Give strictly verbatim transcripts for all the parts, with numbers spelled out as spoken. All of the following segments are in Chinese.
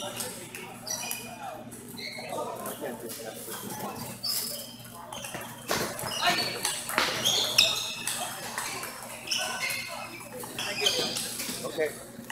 OK。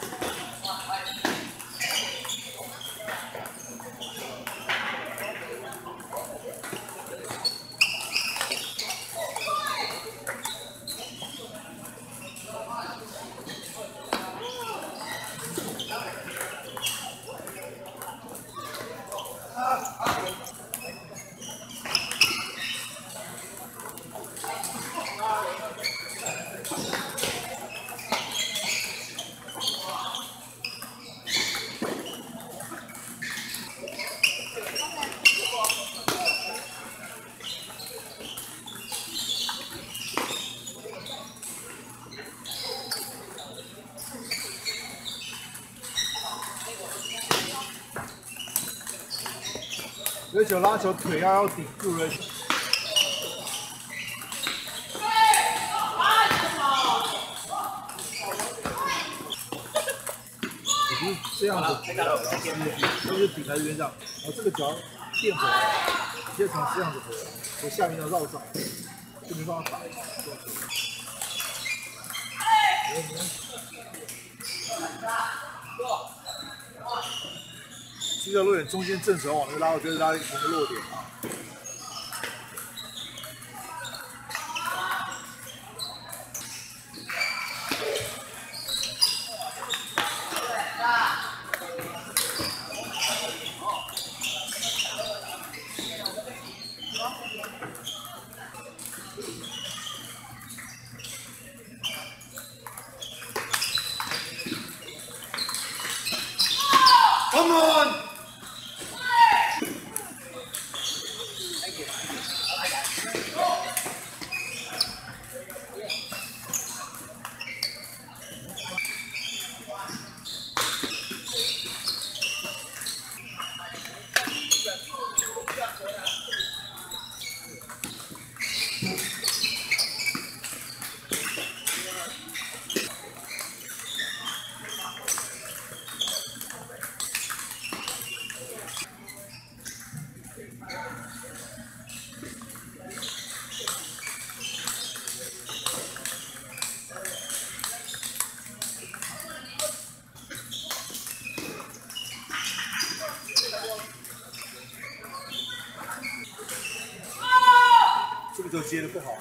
有球拉球，腿要要顶住了。你就是这样子，就是顶在边上，然后这个脚垫回来，你就从这样子回来，从下面要绕上，就没办法打。这个落点中间正手往那拉，我觉得拉一个落点。Come on! 这个球接的不好。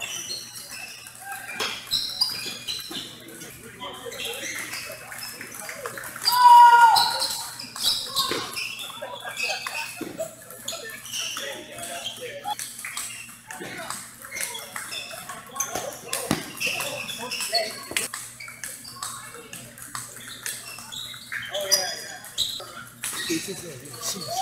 对这支有点信心。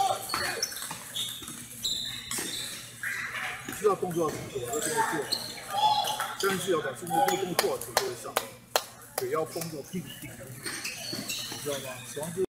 知道动作要怎么做，要这么做。但是要把这个这个动作做好，球就会上。腿要绷着，屁股顶，你知道吗？手上就。